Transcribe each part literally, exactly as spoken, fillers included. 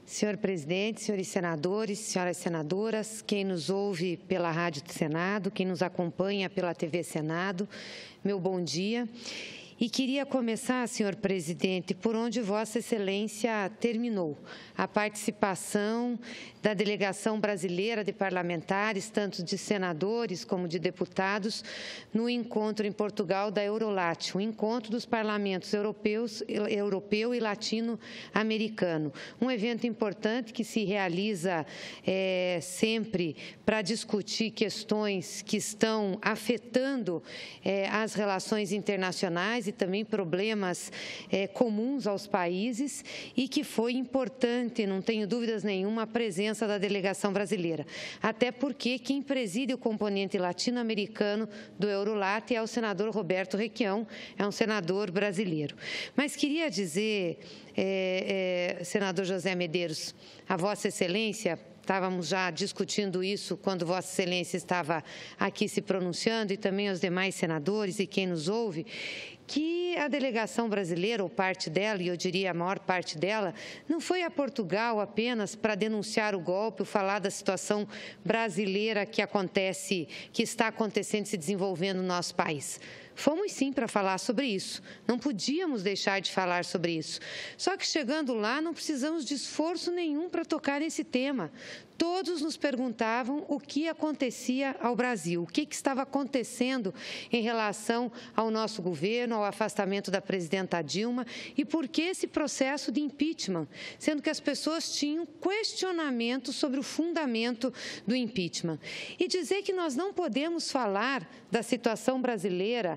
Senhor presidente, senhores senadores, senhoras senadoras, quem nos ouve pela Rádio do Senado, quem nos acompanha pela T V Senado, meu bom dia. E queria começar, senhor presidente, por onde Vossa Excelência terminou, a participação da delegação brasileira de parlamentares, tanto de senadores como de deputados, no encontro em Portugal da Eurolat, o encontro dos parlamentos europeus, europeu e latino-americano. Um evento importante que se realiza é, sempre para discutir questões que estão afetando é, as relações internacionais e também problemas é, comuns aos países, e que foi importante, não tenho dúvidas nenhuma, a presença da delegação brasileira. Até porque quem preside o componente latino-americano do Eurolat é o senador Roberto Requião, é um senador brasileiro. Mas queria dizer, é, é, senador José Medeiros, a Vossa Excelência, estávamos já discutindo isso quando Vossa Excelência estava aqui se pronunciando, e também aos demais senadores e quem nos ouve, que a delegação brasileira, ou parte dela, e eu diria a maior parte dela, não foi a Portugal apenas para denunciar o golpe, ou falar da situação brasileira que acontece, que está acontecendo e se desenvolvendo no nosso país. Fomos sim para falar sobre isso, não podíamos deixar de falar sobre isso. Só que chegando lá não precisamos de esforço nenhum para tocar nesse tema. Todos nos perguntavam o que acontecia ao Brasil, o que, que estava acontecendo em relação ao nosso governo, ao afastamento da presidenta Dilma, e por que esse processo de impeachment, sendo que as pessoas tinham questionamentos sobre o fundamento do impeachment. E dizer que nós não podemos falar da situação brasileira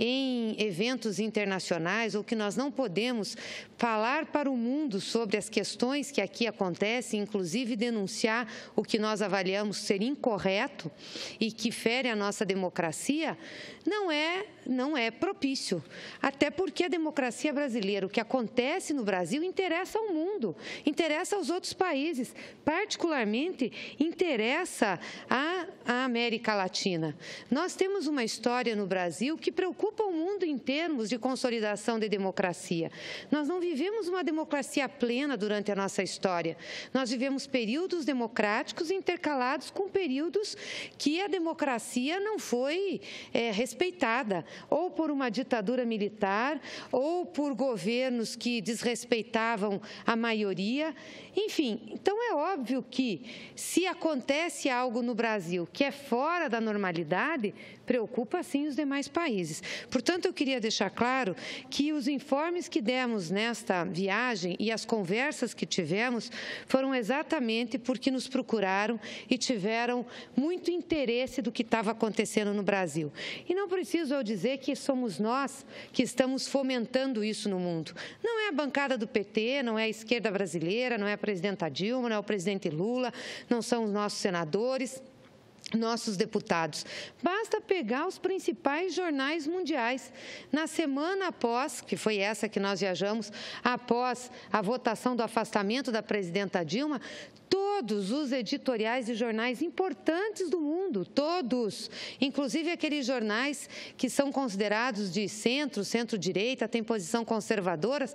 em eventos internacionais, ou que nós não podemos falar para o mundo sobre as questões que aqui acontecem, inclusive denunciar o que nós avaliamos ser incorreto e que fere a nossa democracia, não é, não é propício. Até porque a democracia brasileira, o que acontece no Brasil, interessa ao mundo, interessa aos outros países, particularmente interessa à, à América Latina. Nós temos uma história no Brasil que preocupa o mundo em termos de consolidação de democracia. Nós não vivemos uma democracia plena durante a nossa história. Nós vivemos períodos democráticos intercalados com períodos que a democracia não foi é, respeitada, ou por uma ditadura militar, ou por governos que desrespeitavam a maioria. Enfim, então é óbvio que, se acontece algo no Brasil que é fora da normalidade, preocupa sim os demais países. Portanto, eu queria deixar claro que os informes que demos nesta viagem e as conversas que tivemos foram exatamente porque nos procuraram e tiveram muito interesse do que estava acontecendo no Brasil. E não preciso eu dizer que somos nós que estamos fomentando isso no mundo. Não é a bancada do P T, não é a esquerda brasileira, não é a presidenta Dilma, não é o presidente Lula, não são os nossos senadores, nossos deputados. Basta pegar os principais jornais mundiais. Na semana após, que foi essa que nós viajamos, após a votação do afastamento da presidenta Dilma, todos os editoriais de jornais importantes do mundo, todos, inclusive aqueles jornais que são considerados de centro, centro-direita, têm posição conservadoras,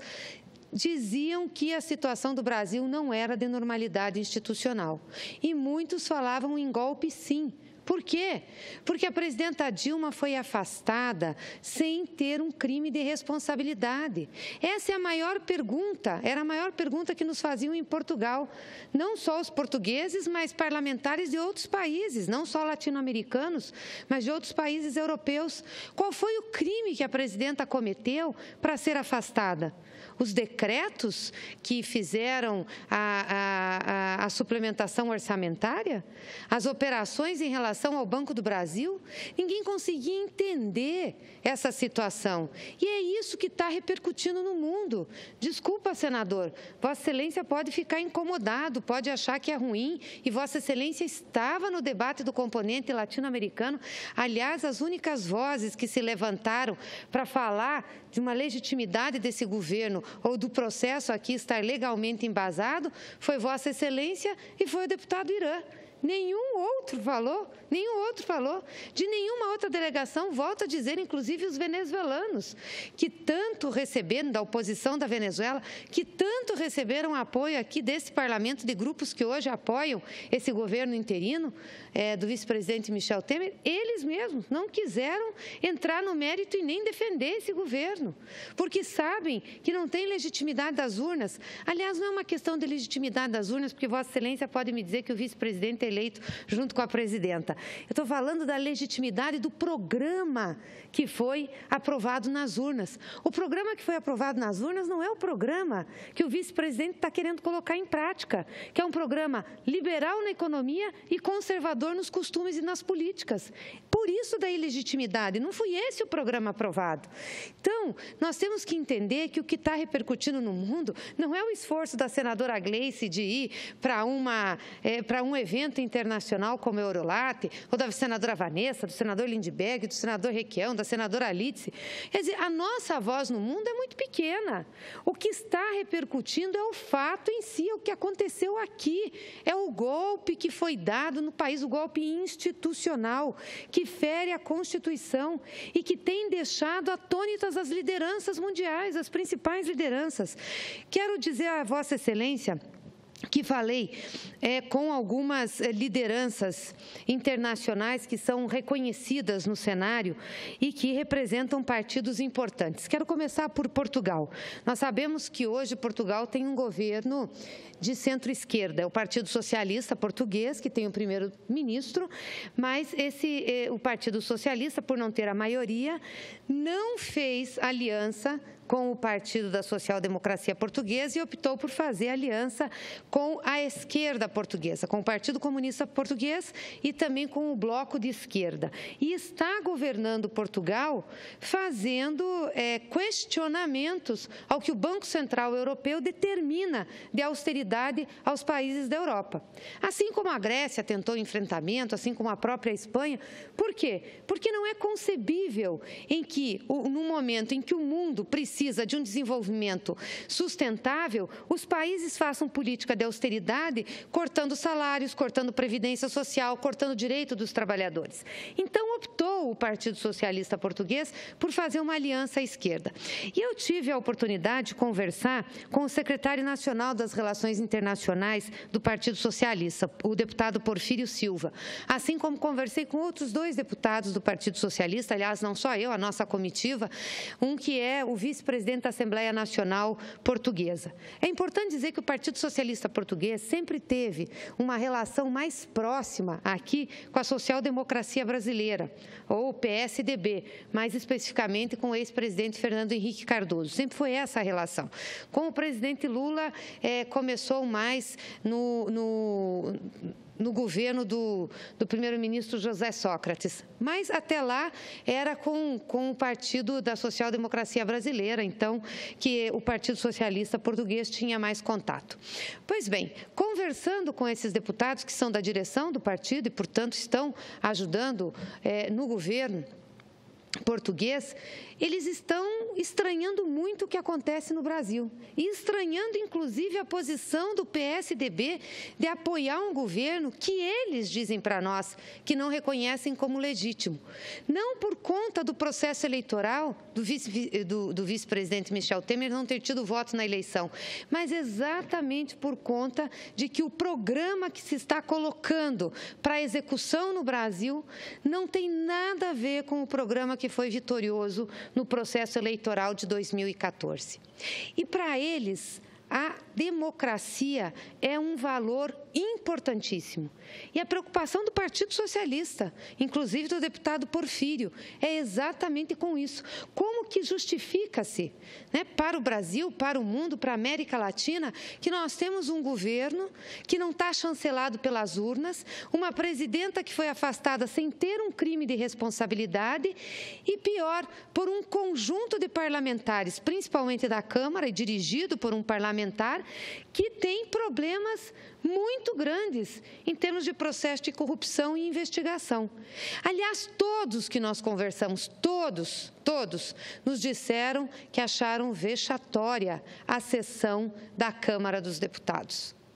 diziam que a situação do Brasil não era de normalidade institucional. E muitos falavam em golpe, sim. Por quê? Porque a presidenta Dilma foi afastada sem ter um crime de responsabilidade. Essa é a maior pergunta, era a maior pergunta que nos faziam em Portugal. Não só os portugueses, mas parlamentares de outros países, não só latino-americanos, mas de outros países europeus. Qual foi o crime que a presidenta cometeu para ser afastada? Os decretos que fizeram a, a, a, a suplementação orçamentária? As operações em relação ao Banco do Brasil? Ninguém conseguia entender essa situação. E é isso que está repercutindo no mundo. Desculpa, senador, Vossa Excelência pode ficar incomodado, pode achar que é ruim, e Vossa Excelência estava no debate do componente latino-americano. Aliás, as únicas vozes que se levantaram para falar de uma legitimidade desse governo ou do processo aqui estar legalmente embasado foi Vossa Excelência e foi o deputado Irã, Nenhum outro falou, nenhum outro falou. De nenhuma outra delegação, volto a dizer, inclusive os venezuelanos, que tanto receberam da oposição da Venezuela, que tanto receberam apoio aqui desse parlamento, de grupos que hoje apoiam esse governo interino, é, do vice-presidente Michel Temer, eles mesmos não quiseram entrar no mérito e nem defender esse governo, porque sabem que não tem legitimidade das urnas. Aliás, não é uma questão de legitimidade das urnas, porque Vossa Excelência pode me dizer que o vice-presidente é eleito junto com a presidenta. Eu estou falando da legitimidade do programa que foi aprovado nas urnas. O programa que foi aprovado nas urnas não é o programa que o vice-presidente está querendo colocar em prática, que é um programa liberal na economia e conservador nos costumes e nas políticas. Por isso da ilegitimidade, não foi esse o programa aprovado. Então, nós temos que entender que o que está repercutindo no mundo não é o esforço da senadora Gleice de ir para uma, é, para um evento internacional como a Eurolat, ou da senadora Vanessa, do senador Lindbergh, do senador Requião, da senadora Alice. Quer dizer, a nossa voz no mundo é muito pequena. O que está repercutindo é o fato em si, é o que aconteceu aqui. É o golpe que foi dado no país, o golpe institucional, que fere a Constituição e que tem deixado atônitas as lideranças mundiais, as principais lideranças. Quero dizer a Vossa Excelência que falei é, com algumas é, lideranças internacionais que são reconhecidas no cenário e que representam partidos importantes. Quero começar por Portugal. Nós sabemos que hoje Portugal tem um governo de centro-esquerda, é o Partido Socialista Português, que tem o primeiro-ministro, mas esse, é, o Partido Socialista, por não ter a maioria, não fez aliança com o Partido da Social-Democracia Portuguesa e optou por fazer aliança com a esquerda portuguesa, com o Partido Comunista Português e também com o Bloco de Esquerda. E está governando Portugal fazendo é, questionamentos ao que o Banco Central Europeu determina de austeridade aos países da Europa. Assim como a Grécia tentou enfrentamento, assim como a própria Espanha. Por quê? Porque não é concebível em que, no momento em que o mundo precisa precisa de um desenvolvimento sustentável, os países façam política de austeridade, cortando salários, cortando previdência social, cortando o direito dos trabalhadores. Então, optou o Partido Socialista Português por fazer uma aliança à esquerda. E eu tive a oportunidade de conversar com o secretário nacional das Relações Internacionais do Partido Socialista, o deputado Porfírio Silva, assim como conversei com outros dois deputados do Partido Socialista, aliás, não só eu, a nossa comitiva, um que é o vice-presidente da Assembleia Nacional Portuguesa. É importante dizer que o Partido Socialista Português sempre teve uma relação mais próxima aqui com a social-democracia brasileira, ou P S D B, mais especificamente com o ex-presidente Fernando Henrique Cardoso. Sempre foi essa a relação. Com o presidente Lula, é, começou mais no... no no governo do, do primeiro-ministro José Sócrates. Mas, até lá, era com, com o Partido da Social-Democracia Brasileira, então, que o Partido Socialista Português tinha mais contato. Pois bem, conversando com esses deputados que são da direção do partido e, portanto, estão ajudando é, no governo português, eles estão estranhando muito o que acontece no Brasil e estranhando, inclusive, a posição do P S D B de apoiar um governo que eles dizem para nós que não reconhecem como legítimo. Não por conta do processo eleitoral do, vice, do, do vice-presidente Michel Temer não ter tido voto na eleição, mas exatamente por conta de que o programa que se está colocando para execução no Brasil não tem nada a ver com o programa que foi vitorioso no processo eleitoral de dois mil e quatorze. E para eles, a democracia é um valor importantíssimo. E a preocupação do Partido Socialista, inclusive do deputado Porfírio, é exatamente com isso. Como que justifica-se, né, para o Brasil, para o mundo, para a América Latina, que nós temos um governo que não está chancelado pelas urnas, uma presidenta que foi afastada sem ter um crime de responsabilidade e, pior, por um conjunto de parlamentares, principalmente da Câmara e dirigido por um parlamentar, que tem problemas muito grandes em termos de processo de corrupção e investigação. Aliás, todos que nós conversamos, todos, todos, nos disseram que acharam vexatória a sessão da Câmara dos Deputados.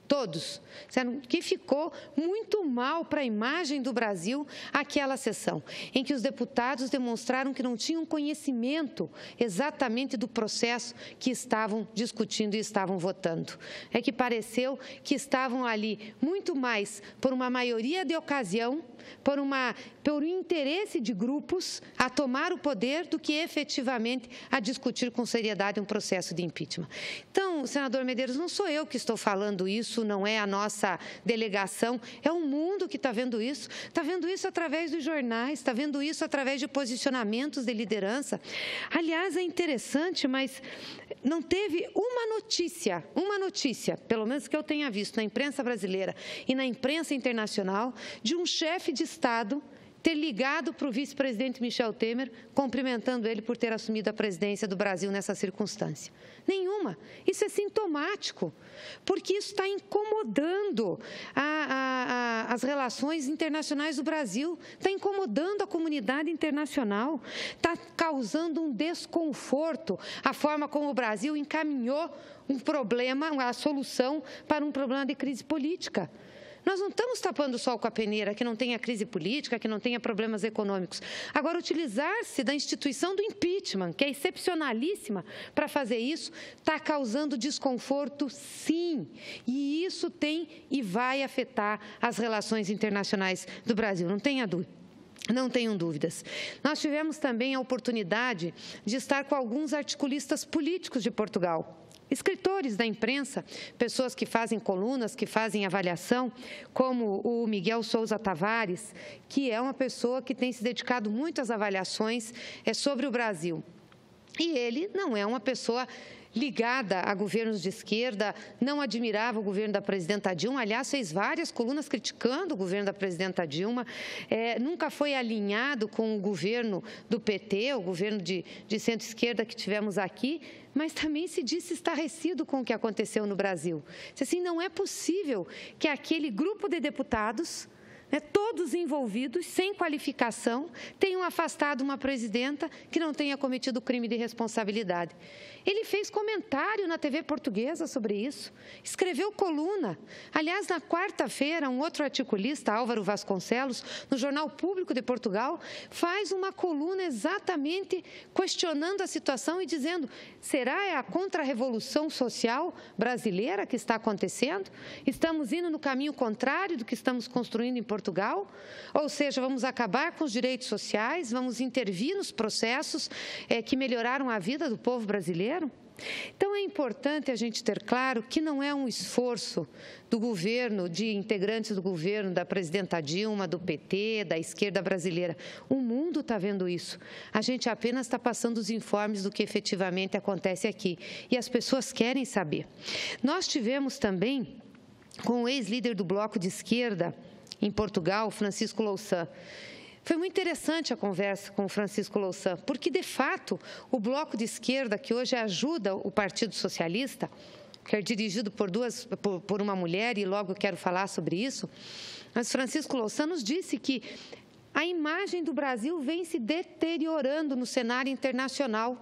Todos. Que ficou muito mal para a imagem do Brasil aquela sessão, em que os deputados demonstraram que não tinham conhecimento exatamente do processo que estavam discutindo e estavam votando. É que pareceu que estavam ali muito mais por uma maioria de ocasião, por, uma, por um interesse de grupos a tomar o poder do que efetivamente a discutir com seriedade um processo de impeachment. Então, senador Medeiros, não sou eu que estou falando isso, não é a nossa delegação, é o mundo que está vendo isso, está vendo isso através dos jornais, está vendo isso através de posicionamentos de liderança. Aliás, é interessante, mas não teve uma notícia, uma notícia, pelo menos que eu tenha visto na imprensa brasileira e na imprensa internacional, de um chefe de Estado ter ligado para o vice-presidente Michel Temer, cumprimentando ele por ter assumido a presidência do Brasil nessa circunstância. Nenhuma. Isso é sintomático, porque isso está incomodando a, a, a, as relações internacionais do Brasil, está incomodando a comunidade internacional, está causando um desconforto a forma como o Brasil encaminhou um problema, a solução para um problema de crise política. Nós não estamos tapando o sol com a peneira, que não tenha crise política, que não tenha problemas econômicos. Agora, utilizar-se da instituição do impeachment, que é excepcionalíssima para fazer isso, está causando desconforto, sim. E isso tem e vai afetar as relações internacionais do Brasil, não tenha dúvida. Não tenham dúvidas. Nós tivemos também a oportunidade de estar com alguns articulistas políticos de Portugal. Escritores da imprensa, pessoas que fazem colunas, que fazem avaliação, como o Miguel Sousa Tavares, que é uma pessoa que tem se dedicado muito às avaliações é, sobre o Brasil. E ele não é uma pessoa ligada a governos de esquerda, não admirava o governo da presidenta Dilma, aliás, fez várias colunas criticando o governo da presidenta Dilma, é, nunca foi alinhado com o governo do P T, o governo de, de centro-esquerda que tivemos aqui, mas também se disse estarrecido com o que aconteceu no Brasil. Assim, não é possível que aquele grupo de deputados, né, todos envolvidos, sem qualificação, tenham afastado uma presidenta que não tenha cometido crime de responsabilidade. Ele fez comentário na T V portuguesa sobre isso, escreveu coluna. Aliás, na quarta-feira, um outro articulista, Álvaro Vasconcelos, no Jornal Público de Portugal, faz uma coluna exatamente questionando a situação e dizendo: será é a contra-revolução social brasileira que está acontecendo? Estamos indo no caminho contrário do que estamos construindo em Portugal? Ou seja, vamos acabar com os direitos sociais, vamos intervir nos processos é, que melhoraram a vida do povo brasileiro? Então, é importante a gente ter claro que não é um esforço do governo, de integrantes do governo, da presidenta Dilma, do P T, da esquerda brasileira. O mundo está vendo isso. A gente apenas está passando os informes do que efetivamente acontece aqui. E as pessoas querem saber. Nós tivemos também, com o ex-líder do Bloco de Esquerda em Portugal, Francisco Louçã. Foi muito interessante a conversa com o Francisco Louçã, porque, de fato, o Bloco de Esquerda, que hoje ajuda o Partido Socialista, que é dirigido por, duas, por, por uma mulher, e logo quero falar sobre isso, mas Francisco Louçã nos disse que a imagem do Brasil vem se deteriorando no cenário internacional,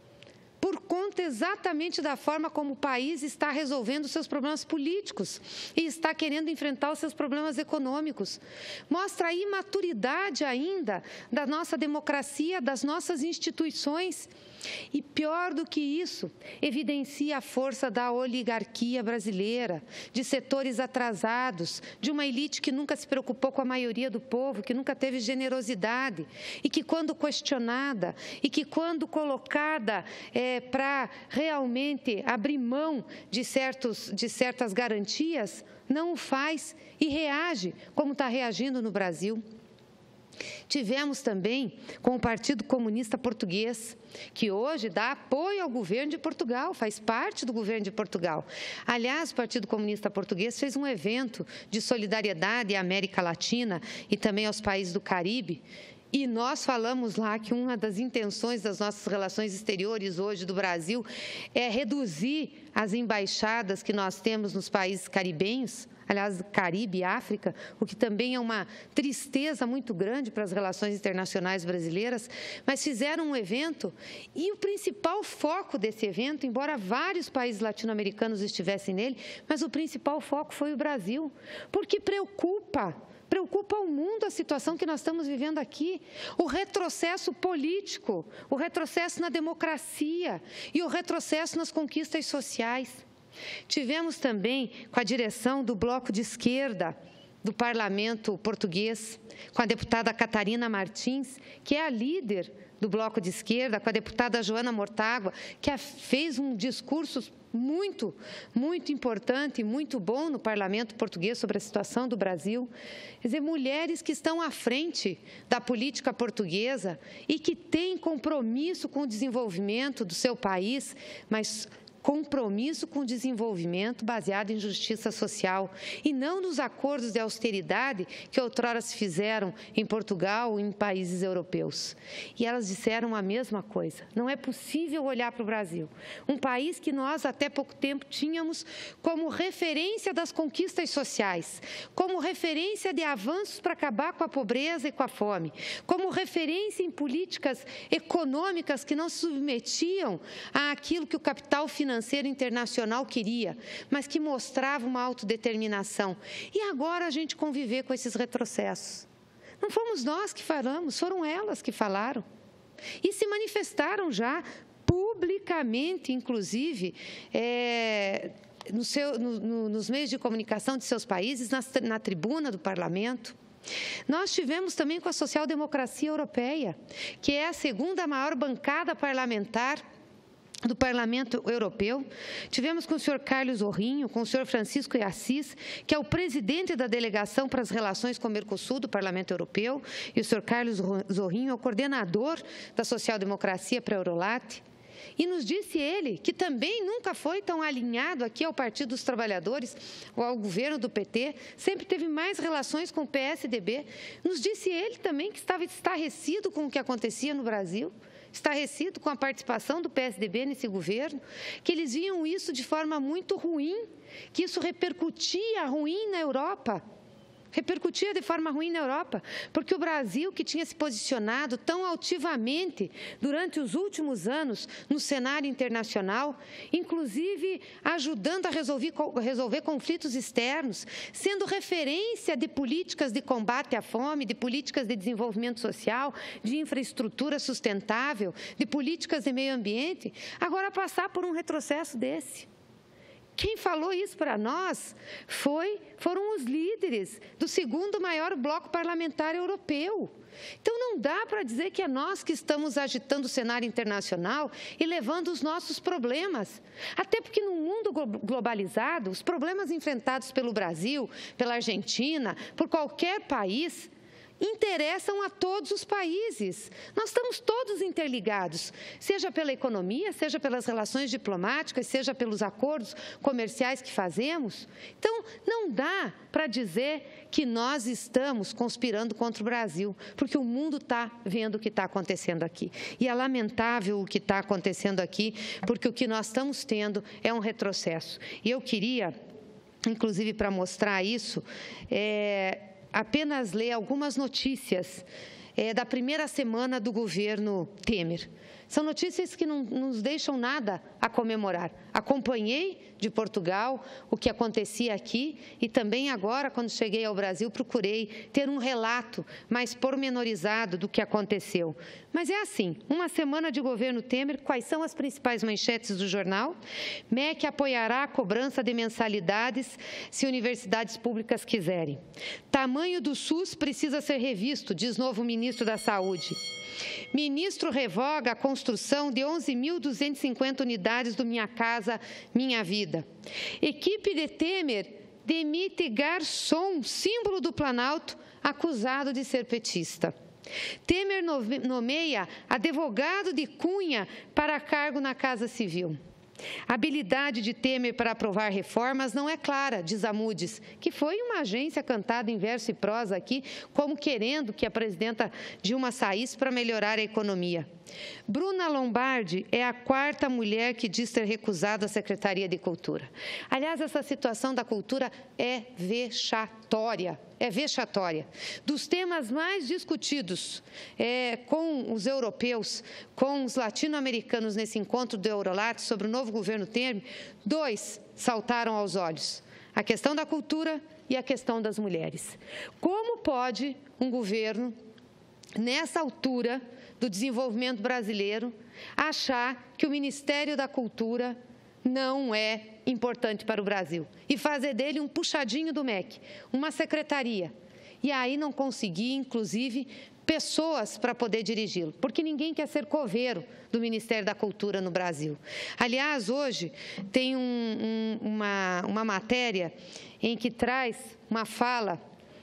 por conta exatamente da forma como o país está resolvendo os seus problemas políticos e está querendo enfrentar os seus problemas econômicos. Mostra a imaturidade ainda da nossa democracia, das nossas instituições. E pior do que isso, evidencia a força da oligarquia brasileira, de setores atrasados, de uma elite que nunca se preocupou com a maioria do povo, que nunca teve generosidade e que, quando questionada e que, quando colocada é, para realmente abrir mão de, certos, de certas garantias, não o faz e reage como está reagindo no Brasil. Tivemos também com o Partido Comunista Português, que hoje dá apoio ao governo de Portugal, faz parte do governo de Portugal. Aliás, o Partido Comunista Português fez um evento de solidariedade à América Latina e também aos países do Caribe. E nós falamos lá que uma das intenções das nossas relações exteriores hoje do Brasil é reduzir as embaixadas que nós temos nos países caribenhos, aliás, Caribe e África, o que também é uma tristeza muito grande para as relações internacionais brasileiras, mas fizeram um evento e o principal foco desse evento, embora vários países latino-americanos estivessem nele, mas o principal foco foi o Brasil, porque preocupa Preocupa ao mundo a situação que nós estamos vivendo aqui, o retrocesso político, o retrocesso na democracia e o retrocesso nas conquistas sociais. Tivemos também com a direção do Bloco de Esquerda do Parlamento Português, com a deputada Catarina Martins, que é a líder do Bloco de Esquerda, com a deputada Joana Mortágua, que fez um discurso muito, muito importante e muito bom no Parlamento Português sobre a situação do Brasil. Quer dizer, mulheres que estão à frente da política portuguesa e que têm compromisso com o desenvolvimento do seu país, mas compromisso com o desenvolvimento baseado em justiça social e não nos acordos de austeridade que outrora se fizeram em Portugal e em países europeus. E elas disseram a mesma coisa. Não é possível olhar para o Brasil, um país que nós até pouco tempo tínhamos como referência das conquistas sociais, como referência de avanços para acabar com a pobreza e com a fome, como referência em políticas econômicas que não se submetiam àquilo que o capital financeiro financeiro internacional queria, mas que mostrava uma autodeterminação. E agora a gente conviver com esses retrocessos. Não fomos nós que falamos, foram elas que falaram. E se manifestaram já publicamente, inclusive, é, no seu, no, no, nos meios de comunicação de seus países, na, na tribuna do parlamento. Nós tivemos também com a social-democracia europeia, que é a segunda maior bancada parlamentar do Parlamento Europeu. Tivemos com o senhor Carlos Zorrinho, com o senhor Francisco Assis, que é o presidente da delegação para as relações com o Mercosul do Parlamento Europeu, e o senhor Carlos Zorrinho é o coordenador da social-democracia para a Eurolat. E nos disse ele, que também nunca foi tão alinhado aqui ao Partido dos Trabalhadores ou ao governo do P T, sempre teve mais relações com o P S D B. Nos disse ele também que estava estarrecido com o que acontecia no Brasil, estarrecido com a participação do P S D B nesse governo, que eles viam isso de forma muito ruim, que isso repercutia ruim na Europa. Repercutia de forma ruim na Europa, porque o Brasil, que tinha se posicionado tão altivamente durante os últimos anos no cenário internacional, inclusive ajudando a resolver, resolver conflitos externos, sendo referência de políticas de combate à fome, de políticas de desenvolvimento social, de infraestrutura sustentável, de políticas de meio ambiente, agora passar por um retrocesso desse. Quem falou isso para nós foi, foram os líderes do segundo maior bloco parlamentar europeu. Então, não dá para dizer que é nós que estamos agitando o cenário internacional e levando os nossos problemas. Até porque, no mundo globalizado, os problemas enfrentados pelo Brasil, pela Argentina, por qualquer país, interessam a todos os países. Nós estamos todos interligados, seja pela economia, seja pelas relações diplomáticas, seja pelos acordos comerciais que fazemos. Então, não dá para dizer que nós estamos conspirando contra o Brasil, porque o mundo está vendo o que está acontecendo aqui. E é lamentável o que está acontecendo aqui, porque o que nós estamos tendo é um retrocesso. E eu queria, inclusive para mostrar isso, é, apenas ler algumas notícias é, da primeira semana do governo Temer. São notícias que não nos deixam nada a comemorar. Acompanhei de Portugal o que acontecia aqui e também agora, quando cheguei ao Brasil, procurei ter um relato mais pormenorizado do que aconteceu. Mas é assim, uma semana de governo Temer, quais são as principais manchetes do jornal? M E C apoiará a cobrança de mensalidades se universidades públicas quiserem. Tamanho do SUS precisa ser revisto, diz novo ministro da Saúde. Ministro revoga a construção de onze mil duzentas e cinquenta unidades do Minha Casa Minha Vida. Equipe de Temer demite garçom, símbolo do Planalto, acusado de ser petista. Temer nomeia advogado de Cunha para cargo na Casa Civil. A habilidade de Temer para aprovar reformas não é clara, diz a Moody's, que foi uma agência cantada em verso e prosa aqui, como querendo que a presidenta Dilma saísse para melhorar a economia. Bruna Lombardi é a quarta mulher que diz ter recusado a Secretaria de Cultura. Aliás, essa situação da cultura é vexatória, é vexatória. Dos temas mais discutidos é, com os europeus, com os latino-americanos nesse encontro do Eurolat sobre o novo governo Temer, dois saltaram aos olhos: a questão da cultura e a questão das mulheres. Como pode um governo, nessa altura do desenvolvimento brasileiro, achar que o Ministério da Cultura não é importante para o Brasil e fazer dele um puxadinho do M E C, uma secretaria, e aí não conseguir, inclusive, pessoas para poder dirigi-lo, porque ninguém quer ser coveiro do Ministério da Cultura no Brasil. Aliás, hoje tem um, um, uma, uma matéria em que traz uma fala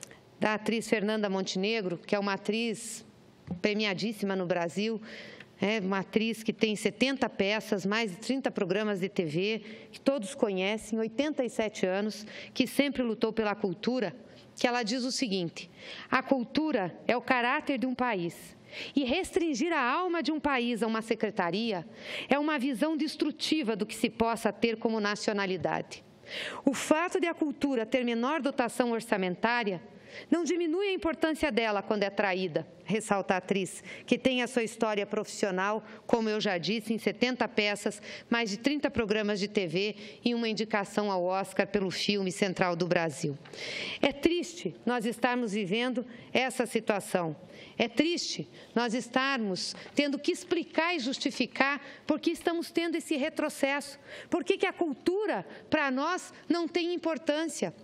da atriz Fernanda Montenegro, que é uma atriz premiadíssima no Brasil, é uma atriz que tem setenta peças, mais de trinta programas de T V, que todos conhecem, oitenta e sete anos, que sempre lutou pela cultura, que ela diz o seguinte: a cultura é o caráter de um país. E restringir a alma de um país a uma secretaria é uma visão destrutiva do que se possa ter como nacionalidade. O fato de a cultura ter menor dotação orçamentária não diminui a importância dela quando é traída, ressalta a atriz, que tem a sua história profissional, como eu já disse, em setenta peças, mais de trinta programas de T V e uma indicação ao Oscar pelo filme Central do Brasil. É triste nós estarmos vivendo essa situação. É triste nós estarmos tendo que explicar e justificar por que estamos tendo esse retrocesso, por que que a cultura, para nós, não tem importância.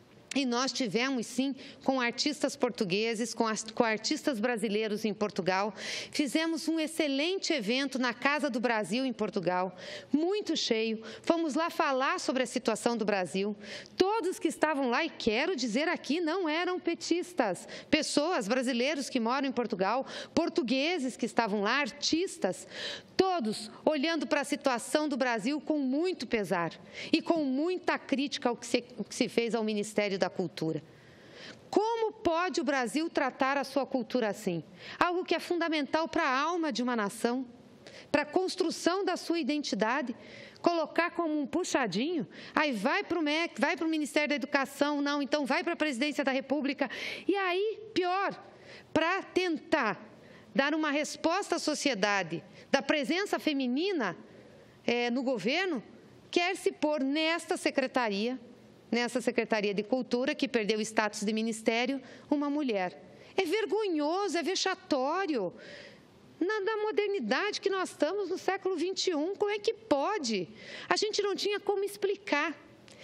E nós tivemos, sim, com artistas portugueses, com, as, com artistas brasileiros em Portugal. Fizemos um excelente evento na Casa do Brasil, em Portugal, muito cheio. Fomos lá falar sobre a situação do Brasil. Todos que estavam lá, e quero dizer aqui, não eram petistas. Pessoas, brasileiros que moram em Portugal, portugueses que estavam lá, artistas. Todos olhando para a situação do Brasil com muito pesar e com muita crítica ao que se, ao que se fez ao Ministério da Cultura. Como pode o Brasil tratar a sua cultura assim? Algo que é fundamental para a alma de uma nação, para a construção da sua identidade, colocar como um puxadinho, aí vai para o M E C, vai para o Ministério da Educação, não, então vai para a Presidência da República, e aí, pior, para tentar dar uma resposta à sociedade da presença feminina é, no governo, quer se pôr nesta secretaria, nessa Secretaria de Cultura, que perdeu o status de ministério, uma mulher. É vergonhoso, é vexatório. Na, na modernidade que nós estamos no século vinte e um, como é que pode? A gente não tinha como explicar.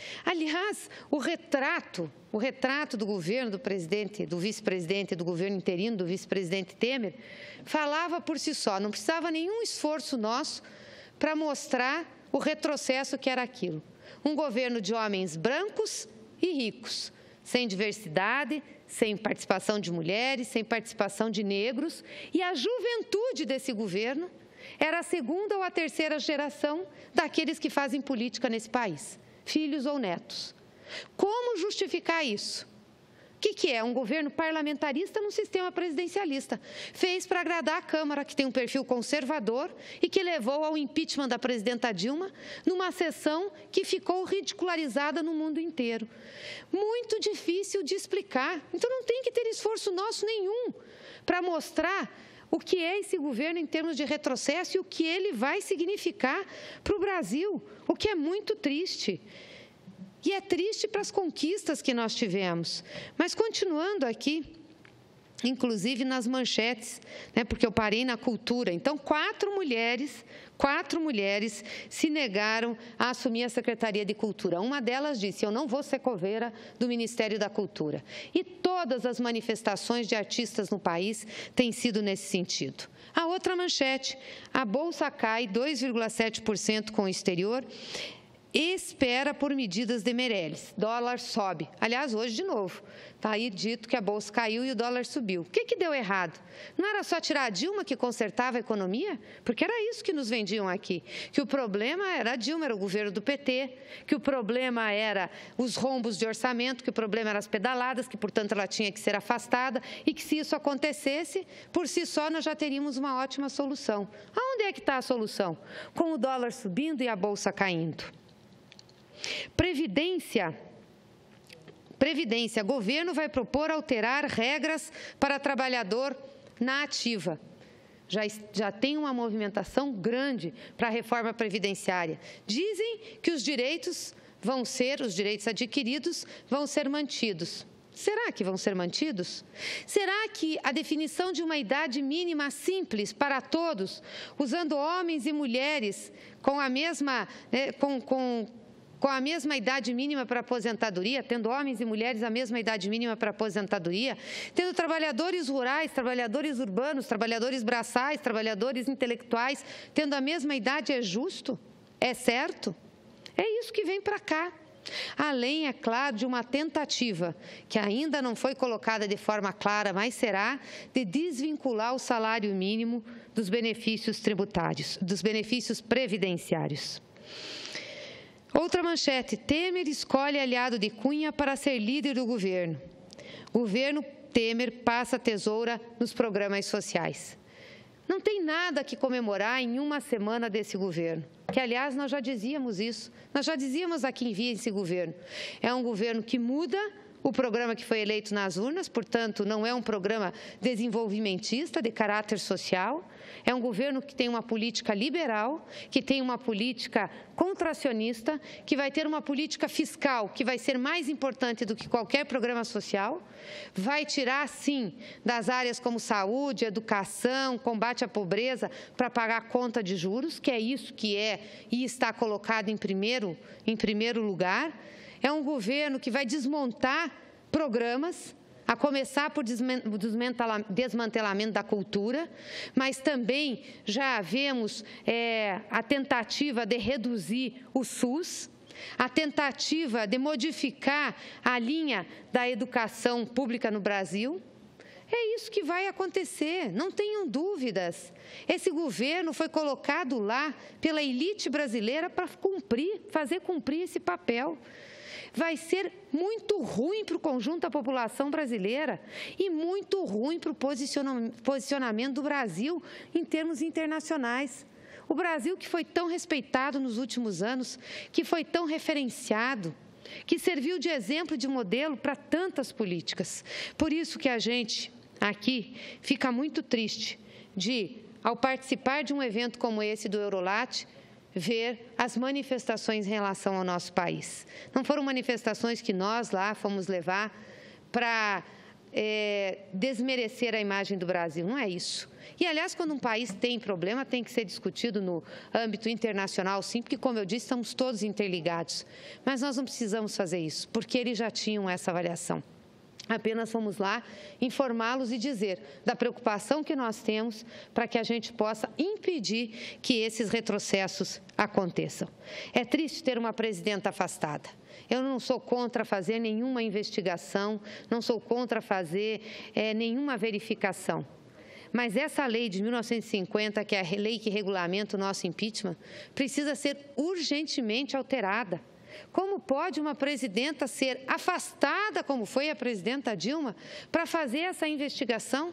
Aliás, o retrato, o retrato do governo do presidente, do vice-presidente, do governo interino, do vice-presidente Temer, falava por si só, não precisava nenhum esforço nosso para mostrar o retrocesso que era aquilo. Um governo de homens brancos e ricos, sem diversidade, sem participação de mulheres, sem participação de negros, e a juventude desse governo era a segunda ou a terceira geração daqueles que fazem política nesse país, filhos ou netos. Como justificar isso? O que, que é? Um governo parlamentarista num sistema presidencialista. Fez para agradar a Câmara, que tem um perfil conservador e que levou ao impeachment da presidenta Dilma numa sessão que ficou ridicularizada no mundo inteiro. Muito difícil de explicar. Então, não tem que ter esforço nosso nenhum para mostrar o que é esse governo em termos de retrocesso e o que ele vai significar para o Brasil, o que é muito triste. E é triste para as conquistas que nós tivemos. Mas, continuando aqui, inclusive nas manchetes, né, porque eu parei na cultura. Então, quatro mulheres, quatro mulheres se negaram a assumir a Secretaria de Cultura. Uma delas disse: eu não vou ser coveira do Ministério da Cultura. E todas as manifestações de artistas no país têm sido nesse sentido. A outra manchete: a Bolsa cai dois vírgula sete por cento com o exterior. espera por medidas de Meirelles. Dólar sobe. Aliás, hoje de novo. Está aí dito que a bolsa caiu e o dólar subiu. O que, que deu errado? Não era só tirar a Dilma que consertava a economia? Porque era isso que nos vendiam aqui. Que o problema era a Dilma, era o governo do P T, que o problema era os rombos de orçamento, que o problema eram as pedaladas, que, portanto, ela tinha que ser afastada e que, se isso acontecesse, por si só, nós já teríamos uma ótima solução. Aonde é que está a solução? Com o dólar subindo e a bolsa caindo. Previdência. Previdência. Governo vai propor alterar regras para trabalhador na ativa. Já, já tem uma movimentação grande para a reforma previdenciária. Dizem que os direitos vão ser, os direitos adquiridos vão ser mantidos. Será que vão ser mantidos? Será que a definição de uma idade mínima simples para todos, usando homens e mulheres com a mesma, né, com, com com a mesma idade mínima para aposentadoria, tendo homens e mulheres a mesma idade mínima para aposentadoria, tendo trabalhadores rurais, trabalhadores urbanos, trabalhadores braçais, trabalhadores intelectuais, tendo a mesma idade, é justo? É certo? É isso que vem para cá. Além, é claro, de uma tentativa, que ainda não foi colocada de forma clara, mas será, de desvincular o salário mínimo dos benefícios tributários, dos benefícios previdenciários. Outra manchete, Temer escolhe aliado de Cunha para ser líder do governo. Governo Temer passa a tesoura nos programas sociais. Não tem nada que comemorar em uma semana desse governo, que, aliás, nós já dizíamos isso, nós já dizíamos aqui em Via esse governo. É um governo que muda o programa que foi eleito nas urnas, portanto, não é um programa desenvolvimentista, de caráter social. É um governo que tem uma política liberal, que tem uma política contracionista, que vai ter uma política fiscal que vai ser mais importante do que qualquer programa social. Vai tirar, sim, das áreas como saúde, educação, combate à pobreza, para pagar a conta de juros, que é isso que é e está colocado em primeiro, em primeiro lugar. É um governo que vai desmontar programas, a começar por desmantelamento da cultura, mas também já vemos é, a tentativa de reduzir o SUS, a tentativa de modificar a linha da educação pública no Brasil. É isso que vai acontecer, não tenham dúvidas. Esse governo foi colocado lá pela elite brasileira para cumprir, fazer cumprir esse papel. Vai ser muito ruim para o conjunto da população brasileira e muito ruim para o posicionamento do Brasil em termos internacionais. O Brasil, que foi tão respeitado nos últimos anos, que foi tão referenciado, que serviu de exemplo, de modelo para tantas políticas. Por isso que a gente aqui fica muito triste de, ao participar de um evento como esse do Eurolat, ver as manifestações em relação ao nosso país. Não foram manifestações que nós lá fomos levar para é, desmerecer a imagem do Brasil, não é isso. E, aliás, quando um país tem problema, tem que ser discutido no âmbito internacional, sim, porque, como eu disse, estamos todos interligados. Mas nós não precisamos fazer isso, porque eles já tinham essa avaliação. Apenas fomos lá informá-los e dizer da preocupação que nós temos para que a gente possa impedir que esses retrocessos aconteçam. É triste ter uma presidenta afastada. Eu não sou contra fazer nenhuma investigação, não sou contra fazer é, nenhuma verificação. Mas essa lei de mil novecentos e cinquenta, que é a lei que regulamenta o nosso impeachment, precisa ser urgentemente alterada. Como pode uma presidenta ser afastada, como foi a presidenta Dilma, para fazer essa investigação?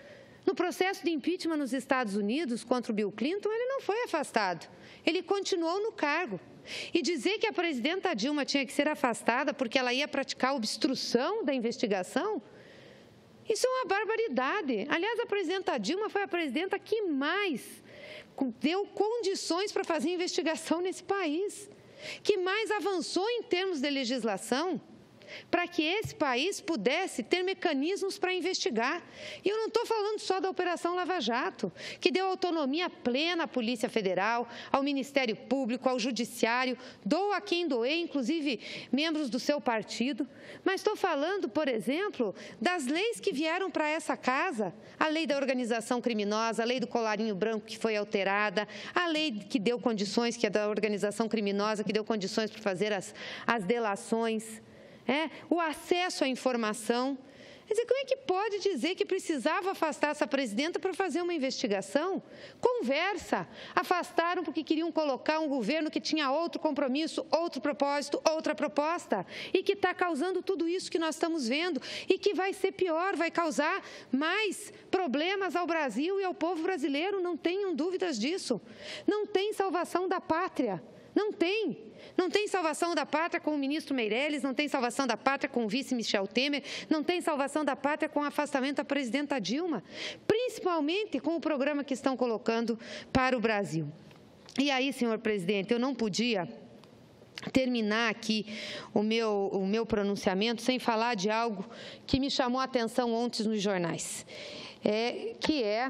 No processo de impeachment nos Estados Unidos contra o Bill Clinton, ele não foi afastado, ele continuou no cargo. E dizer que a presidenta Dilma tinha que ser afastada porque ela ia praticar obstrução da investigação, isso é uma barbaridade. Aliás, a presidenta Dilma foi a presidenta que mais deu condições para fazer investigação nesse país, que mais avançou em termos de legislação. para que esse país pudesse ter mecanismos para investigar. E eu não estou falando só da Operação Lava Jato, que deu autonomia plena à Polícia Federal, ao Ministério Público, ao Judiciário, doa a quem doer, inclusive membros do seu partido. Mas estou falando, por exemplo, das leis que vieram para essa casa, a lei da organização criminosa, a lei do colarinho branco que foi alterada, a lei que deu condições, que é da organização criminosa, que deu condições para fazer as, as delações, é, o acesso à informação. Quer dizer, como é que pode dizer que precisava afastar essa presidenta para fazer uma investigação? Conversa. Afastaram porque queriam colocar um governo que tinha outro compromisso, outro propósito, outra proposta, e que está causando tudo isso que nós estamos vendo, e que vai ser pior, vai causar mais problemas ao Brasil e ao povo brasileiro, não tenham dúvidas disso. Não tem salvação da pátria. Não tem. Não tem salvação da pátria com o ministro Meirelles, não tem salvação da pátria com o vice Michel Temer, não tem salvação da pátria com o afastamento da presidenta Dilma, principalmente com o programa que estão colocando para o Brasil. E aí, senhor presidente, eu não podia terminar aqui o meu, o meu pronunciamento sem falar de algo que me chamou a atenção ontem nos jornais, é, que é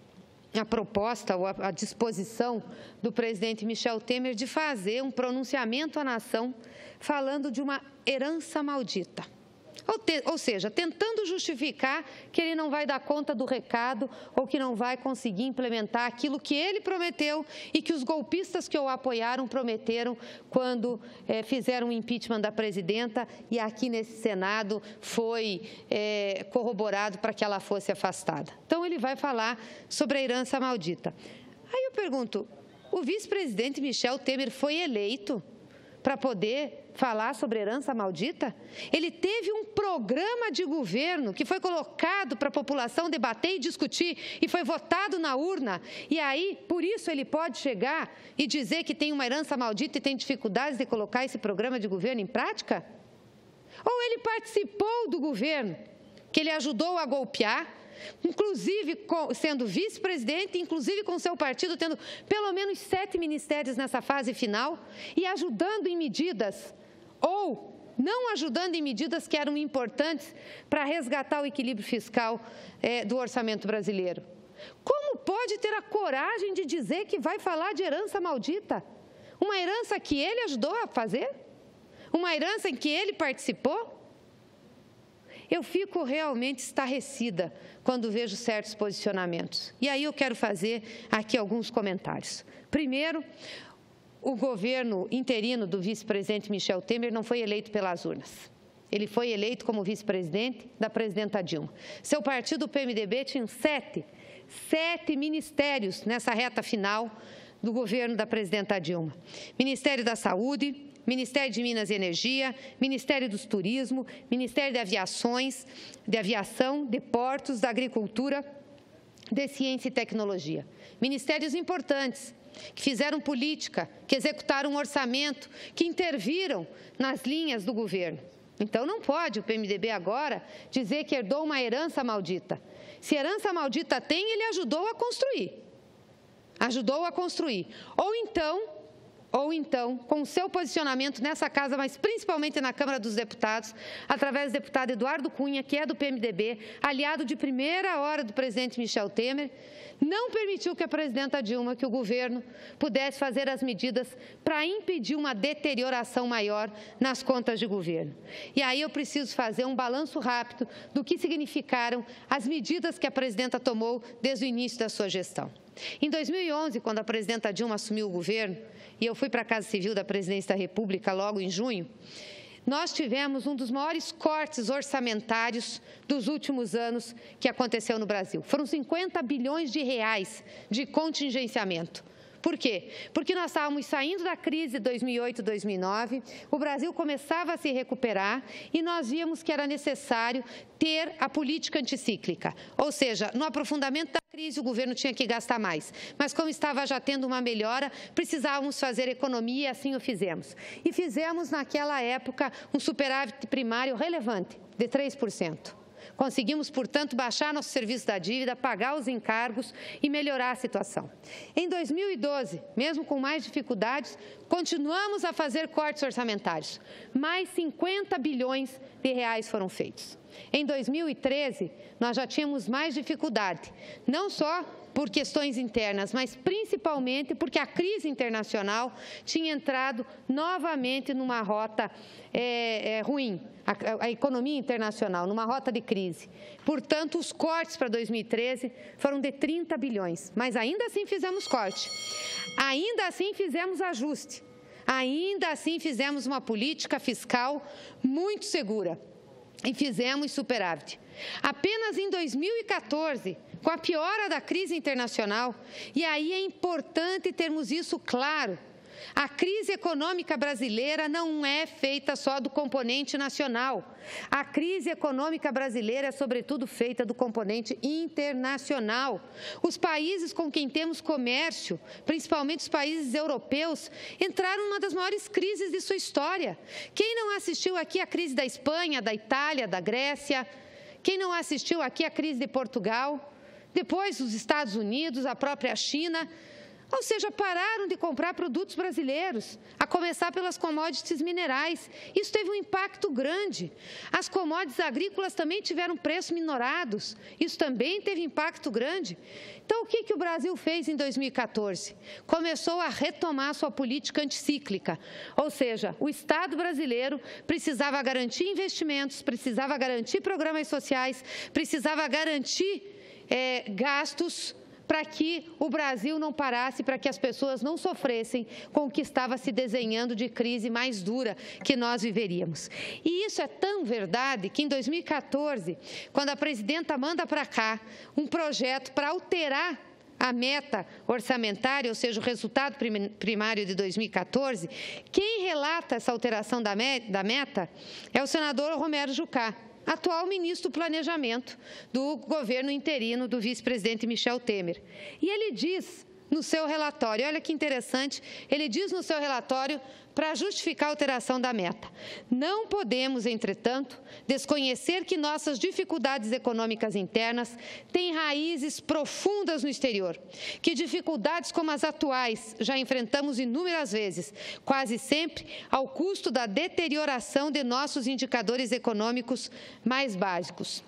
a proposta ou a disposição do presidente Michel Temer de fazer um pronunciamento à nação falando de uma herança maldita. Ou, te, ou seja, tentando justificar que ele não vai dar conta do recado ou que não vai conseguir implementar aquilo que ele prometeu e que os golpistas que o apoiaram prometeram quando é, fizeram o impeachment da presidenta e aqui nesse Senado foi é, corroborado para que ela fosse afastada. Então, ele vai falar sobre a herança maldita. Aí eu pergunto, o vice-presidente Michel Temer foi eleito para poder falar sobre herança maldita? Ele teve um programa de governo que foi colocado para a população debater e discutir e foi votado na urna. E aí, por isso, ele pode chegar e dizer que tem uma herança maldita e tem dificuldades de colocar esse programa de governo em prática? Ou ele participou do governo, que ele ajudou a golpear, inclusive sendo vice-presidente, inclusive com seu partido tendo pelo menos sete ministérios nessa fase final e ajudando em medidas ou não ajudando em medidas que eram importantes para resgatar o equilíbrio fiscal é, do orçamento brasileiro. Como pode ter a coragem de dizer que vai falar de herança maldita? Uma herança que ele ajudou a fazer? Uma herança em que ele participou? Eu fico realmente estarrecida quando vejo certos posicionamentos. E aí eu quero fazer aqui alguns comentários. Primeiro, o governo interino do vice-presidente Michel Temer não foi eleito pelas urnas. Ele foi eleito como vice-presidente da presidenta Dilma. Seu partido, o P M D B, tinha sete, sete ministérios nessa reta final do governo da presidenta Dilma. Ministério da Saúde, Ministério de Minas e Energia, Ministério do Turismo, Ministério de Aviações, de Aviação, de Portos, da Agricultura, de Ciência e Tecnologia. Ministérios importantes, que fizeram política, que executaram um orçamento, que interviram nas linhas do governo. Então, não pode o P M D B agora dizer que herdou uma herança maldita. Se herança maldita tem, ele ajudou a construir. Ajudou a construir. Ou então... ou então, com o seu posicionamento nessa casa, mas principalmente na Câmara dos Deputados, através do deputado Eduardo Cunha, que é do P M D B, aliado de primeira hora do presidente Michel Temer, não permitiu que a presidenta Dilma, que o governo, pudesse fazer as medidas para impedir uma deterioração maior nas contas de governo. E aí eu preciso fazer um balanço rápido do que significaram as medidas que a presidenta tomou desde o início da sua gestão. Em dois mil e onze, quando a presidenta Dilma assumiu o governo, e eu fui para a Casa Civil da Presidência da República logo em junho, nós tivemos um dos maiores cortes orçamentários dos últimos anos que aconteceu no Brasil. Foram cinquenta bilhões de reais de contingenciamento. Por quê? Porque nós estávamos saindo da crise de dois mil e oito, dois mil e nove, o Brasil começava a se recuperar e nós víamos que era necessário ter a política anticíclica. Ou seja, no aprofundamento da crise o governo tinha que gastar mais, mas como estava já tendo uma melhora, precisávamos fazer economia e assim o fizemos. E fizemos naquela época um superávit primário relevante, de três por cento. Conseguimos, portanto, baixar nosso serviço da dívida, pagar os encargos e melhorar a situação. Em dois mil e doze, mesmo com mais dificuldades, continuamos a fazer cortes orçamentários. Mais cinquenta bilhões de reais foram feitos. Em dois mil e treze, nós já tínhamos mais dificuldade, não só por questões internas, mas principalmente porque a crise internacional tinha entrado novamente numa rota é, é, ruim, a, a economia internacional, numa rota de crise. Portanto, os cortes para dois mil e treze foram de trinta bilhões, mas ainda assim fizemos corte, ainda assim fizemos ajuste, ainda assim fizemos uma política fiscal muito segura e fizemos superávit. Apenas em dois mil e quatorze, com a piora da crise internacional, e aí é importante termos isso claro, a crise econômica brasileira não é feita só do componente nacional. A crise econômica brasileira é, sobretudo, feita do componente internacional. Os países com quem temos comércio, principalmente os países europeus, entraram numa das maiores crises de sua história. Quem não assistiu aqui à crise da Espanha, da Itália, da Grécia? Quem não assistiu aqui à crise de Portugal? Depois, os Estados Unidos, a própria China. Ou seja, pararam de comprar produtos brasileiros, a começar pelas commodities minerais. Isso teve um impacto grande. As commodities agrícolas também tiveram preços minorados. Isso também teve impacto grande. Então, o que, que o Brasil fez em dois mil e quatorze? Começou a retomar sua política anticíclica. Ou seja, o Estado brasileiro precisava garantir investimentos, precisava garantir programas sociais, precisava garantir é, gastos para que o Brasil não parasse, para que as pessoas não sofressem com o que estava se desenhando de crise mais dura que nós viveríamos. E isso é tão verdade que em dois mil e quatorze, quando a presidenta manda para cá um projeto para alterar a meta orçamentária, ou seja, o resultado primário de dois mil e quatorze, quem relata essa alteração da meta é o senador Romero Jucá, atual ministro do Planejamento do governo interino do vice-presidente Michel Temer. E ele diz no seu relatório, olha que interessante, ele diz no seu relatório, para justificar a alteração da meta: não podemos, entretanto, desconhecer que nossas dificuldades econômicas internas têm raízes profundas no exterior, que dificuldades como as atuais já enfrentamos inúmeras vezes, quase sempre ao custo da deterioração de nossos indicadores econômicos mais básicos.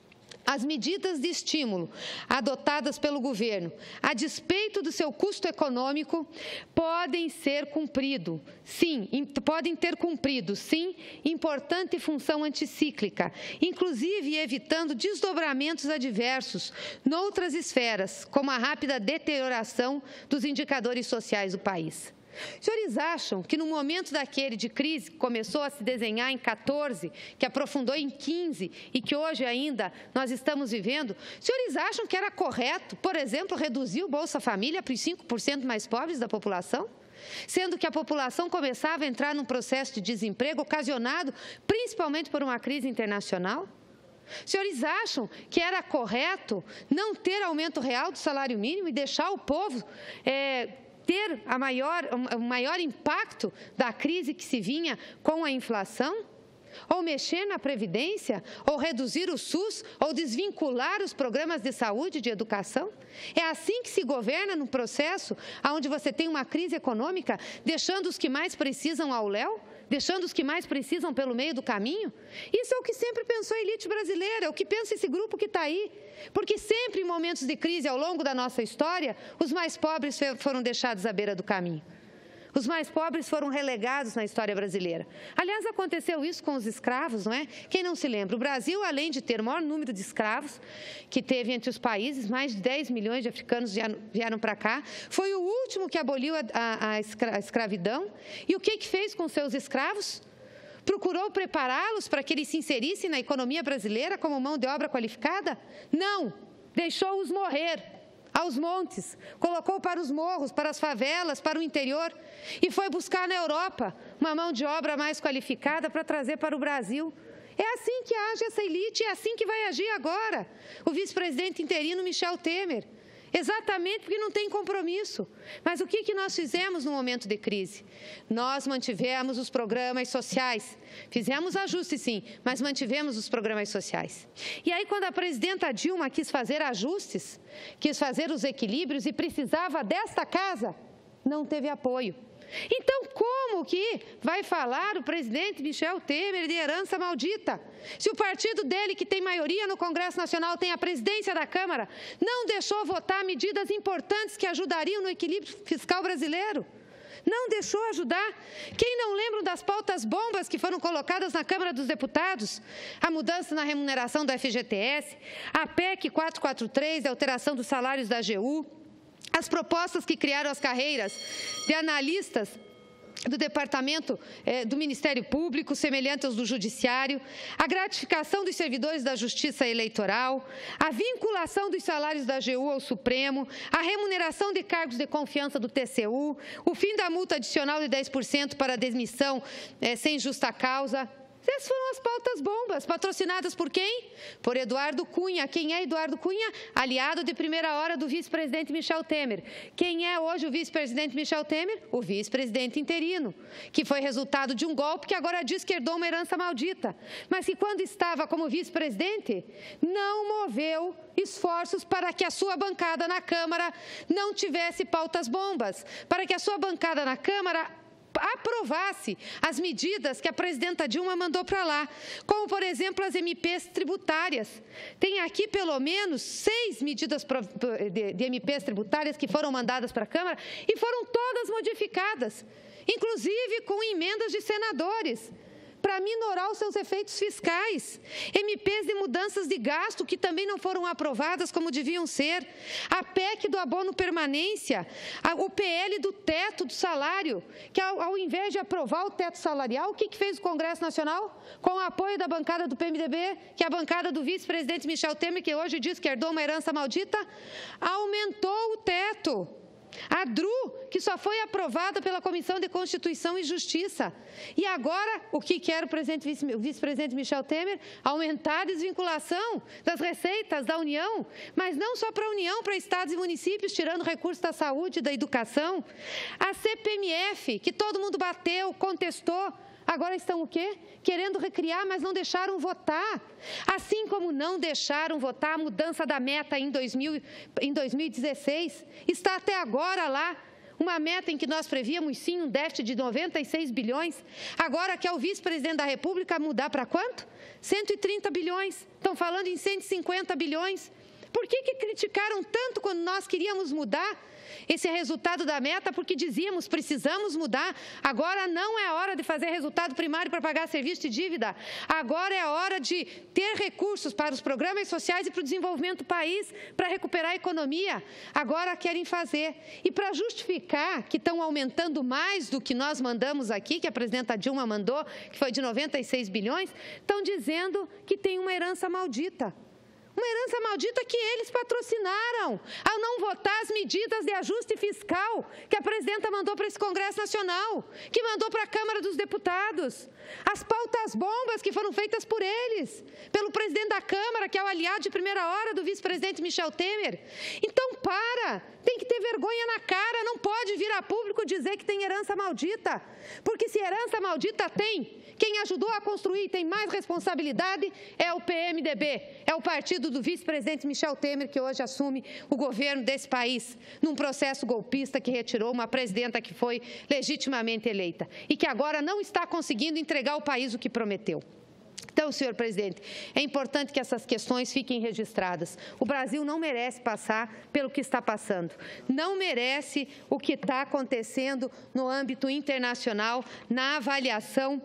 As medidas de estímulo adotadas pelo governo, a despeito do seu custo econômico, podem ser cumprido, sim, podem ter cumprido, sim, importante função anticíclica, inclusive evitando desdobramentos adversos noutras esferas, como a rápida deterioração dos indicadores sociais do país. Os senhores acham que no momento daquele de crise que começou a se desenhar em quatorze, que aprofundou em quinze e que hoje ainda nós estamos vivendo, os senhores acham que era correto, por exemplo, reduzir o Bolsa Família para os cinco por cento mais pobres da população? Sendo que a população começava a entrar num processo de desemprego ocasionado principalmente por uma crise internacional? Os senhores acham que era correto não ter aumento real do salário mínimo e deixar o povo é, ter a maior, o maior impacto da crise que se vinha com a inflação? Ou mexer na Previdência? Ou reduzir o SUS? Ou desvincular os programas de saúde e de educação? É assim que se governa num processo onde você tem uma crise econômica, deixando os que mais precisam ao léu? Deixando os que mais precisam pelo meio do caminho? Isso é o que sempre pensou a elite brasileira, é o que pensa esse grupo que está aí. Porque sempre em momentos de crise ao longo da nossa história, os mais pobres foram deixados à beira do caminho. Os mais pobres foram relegados na história brasileira. Aliás, aconteceu isso com os escravos, não é? Quem não se lembra? O Brasil, além de ter o maior número de escravos que teve entre os países, mais de dez milhões de africanos vieram para cá, foi o último que aboliu a, a, a escravidão. E o que, que fez com seus escravos? Procurou prepará-los para que eles se inserissem na economia brasileira como mão de obra qualificada? Não! Deixou-os morrer aos montes, colocou para os morros, para as favelas, para o interior e foi buscar na Europa uma mão de obra mais qualificada para trazer para o Brasil. É assim que age essa elite, é assim que vai agir agora o vice-presidente interino Michel Temer. Exatamente porque não tem compromisso. Mas o que, que nós fizemos no momento de crise? Nós mantivemos os programas sociais. Fizemos ajustes, sim, mas mantivemos os programas sociais. E aí, quando a presidenta Dilma quis fazer ajustes, quis fazer os equilíbrios e precisava desta casa, não teve apoio. Então, como que vai falar o presidente Michel Temer de herança maldita? Se o partido dele, que tem maioria no Congresso Nacional, tem a presidência da Câmara, não deixou votar medidas importantes que ajudariam no equilíbrio fiscal brasileiro? Não deixou ajudar. Quem não lembra das pautas bombas que foram colocadas na Câmara dos Deputados? A mudança na remuneração do F G T S, a P E C quatrocentos e quarenta e três, a alteração dos salários da A G U, as propostas que criaram as carreiras de analistas do Departamento eh, do Ministério Público, semelhantes aos do Judiciário, a gratificação dos servidores da Justiça Eleitoral, a vinculação dos salários da A G U ao Supremo, a remuneração de cargos de confiança do T C U, o fim da multa adicional de dez por cento para desmissão eh, sem justa causa. Essas foram as pautas bombas, patrocinadas por quem? Por Eduardo Cunha. Quem é Eduardo Cunha? Aliado de primeira hora do vice-presidente Michel Temer. Quem é hoje o vice-presidente Michel Temer? O vice-presidente interino, que foi resultado de um golpe que agora diz que herdou uma herança maldita, mas que quando estava como vice-presidente, não moveu esforços para que a sua bancada na Câmara não tivesse pautas bombas, para que a sua bancada na Câmara aprovasse as medidas que a presidenta Dilma mandou para lá, como, por exemplo, as M Ps tributárias. Tem aqui, pelo menos, seis medidas de M Ps tributárias que foram mandadas para a Câmara e foram todas modificadas, inclusive com emendas de senadores, para minorar os seus efeitos fiscais. M Ps de mudanças de gasto que também não foram aprovadas como deviam ser. A P E C do abono permanência, a, o P L do teto do salário, que ao, ao invés de aprovar o teto salarial, o que, que fez o Congresso Nacional? Com o apoio da bancada do P M D B, que é a bancada do vice-presidente Michel Temer, que hoje diz que herdou uma herança maldita, aumentou o teto. A D R U, que só foi aprovada pela Comissão de Constituição e Justiça. E agora, o que quer o vice-presidente Michel Temer? Aumentar a desvinculação das receitas da União, mas não só para a União, para estados e municípios, tirando recursos da saúde e da educação. A C P M F, que todo mundo bateu, contestou, agora estão o quê? Querendo recriar, mas não deixaram votar. Assim como não deixaram votar a mudança da meta em, dois mil, em dois mil e dezesseis. Está até agora lá uma meta em que nós prevíamos, sim, um déficit de noventa e seis bilhões. Agora quer o vice-presidente da República mudar para quanto? cento e trinta bilhões. Estão falando em cento e cinquenta bilhões. Por que que criticaram tanto quando nós queríamos mudar esse resultado da meta? Porque dizíamos, precisamos mudar. Agora não é a hora de fazer resultado primário para pagar serviço de dívida. Agora é a hora de ter recursos para os programas sociais e para o desenvolvimento do país, para recuperar a economia. Agora querem fazer. E para justificar que estão aumentando mais do que nós mandamos aqui, que a presidenta Dilma mandou, que foi de noventa e seis bilhões, estão dizendo que tem uma herança maldita. Uma herança maldita que eles patrocinaram ao não votar as medidas de ajuste fiscal que a presidenta mandou para esse Congresso Nacional, que mandou para a Câmara dos Deputados. As pautas bombas que foram feitas por eles, pelo presidente da Câmara, que é o aliado de primeira hora do vice-presidente Michel Temer. Então, para! Tem que ter vergonha na cara, não pode vir a público dizer que tem herança maldita. Porque se herança maldita tem, quem ajudou a construir e tem mais responsabilidade é o P M D B, é o partido do vice-presidente Michel Temer, que hoje assume o governo desse país, num processo golpista que retirou uma presidenta que foi legitimamente eleita e que agora não está conseguindo entregar ao país o que prometeu. Então, senhor presidente, é importante que essas questões fiquem registradas. O Brasil não merece passar pelo que está passando. Não merece o que está acontecendo no âmbito internacional, na avaliação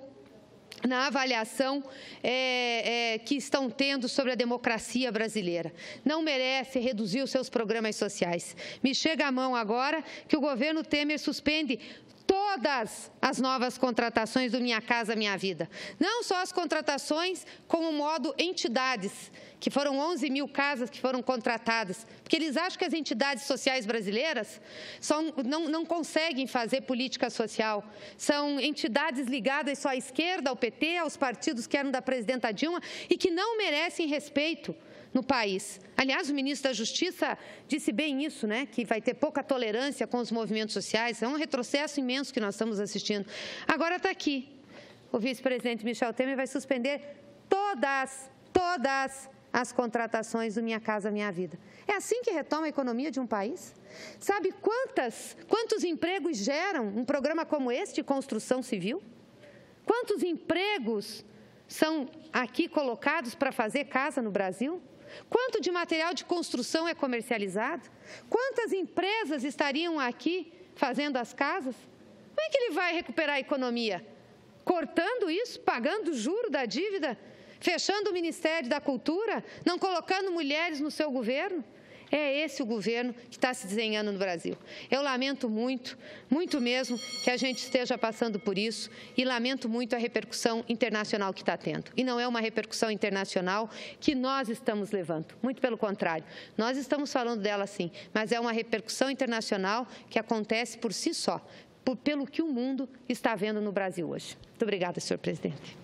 na avaliação é, é, que estão tendo sobre a democracia brasileira. Não merece reduzir os seus programas sociais. Me chega à mão agora que o governo Temer suspende todas as novas contratações do Minha Casa Minha Vida. Não só as contratações, como o modo entidades, que foram onze mil casas que foram contratadas, porque eles acham que as entidades sociais brasileiras são, não, não conseguem fazer política social. São entidades ligadas só à esquerda, ao P T, aos partidos que eram da presidenta Dilma e que não merecem respeito. no país. Aliás, o ministro da Justiça disse bem isso, né? Que vai ter pouca tolerância com os movimentos sociais. É um retrocesso imenso que nós estamos assistindo. Agora está aqui. O vice-presidente Michel Temer vai suspender todas, todas as contratações do Minha Casa Minha Vida. É assim que retoma a economia de um país? Sabe quantas, quantos empregos geram um programa como este de construção civil? Quantos empregos são aqui colocados para fazer casa no Brasil? Quanto de material de construção é comercializado? Quantas empresas estariam aqui fazendo as casas? Como é que ele vai recuperar a economia? Cortando isso, pagando o juro da dívida, fechando o Ministério da Cultura, não colocando mulheres no seu governo? É esse o governo que está se desenhando no Brasil. Eu lamento muito, muito mesmo, que a gente esteja passando por isso e lamento muito a repercussão internacional que está tendo. E não é uma repercussão internacional que nós estamos levando, muito pelo contrário. Nós estamos falando dela sim, mas é uma repercussão internacional que acontece por si só, por, pelo que o mundo está vendo no Brasil hoje. Muito obrigada, senhor presidente.